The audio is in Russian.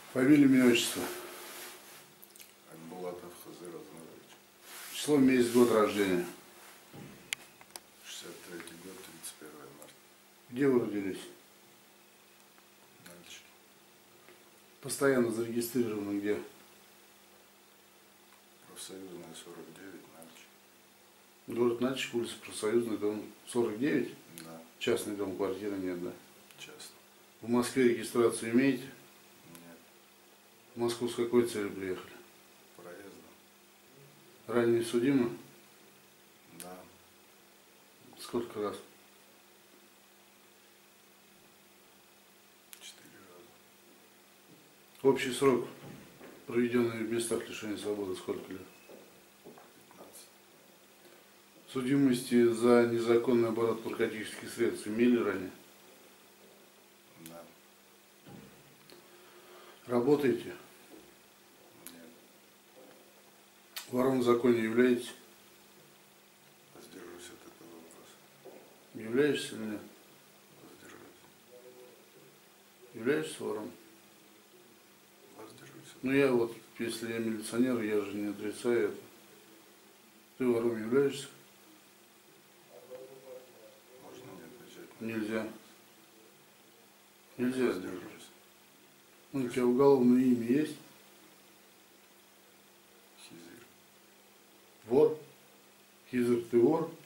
Фамилия, имя, отчество. Айтбулатов Хазыр Азмирович. Число, месяц, год рождения. 63-й год, 31 марта. Где вы родились? Нальчик. Постоянно зарегистрированы где? Профсоюзная 49, Нальчик. Город Нальчик, улица Профсоюзный, дом 49. Да, Частный дом, квартиры нет, да? частно. В Москве регистрацию имеете? Нет, В Москву с какой целью приехали? проездом. Ранее судимы? Да, Сколько раз? 4 раза. Общий срок, проведенный в местах лишения свободы, сколько лет? 15. Судимости за незаконный оборот наркотических средств имели ранее? Да, Работаете? нет. Вором в законе являетесь? Воздержусь от этого вопроса. Являешься или нет? Воздержусь. Являешься вором? Воздержусь от Ну я вот, если я милиционер, я же не отрицаю это. Ты вором являешься? Можно не отвечать. Нельзя. Нельзя. Воздержусь. Ну, у тебя уголовное имя есть? Хизир. Вор? Хизер, ты вор?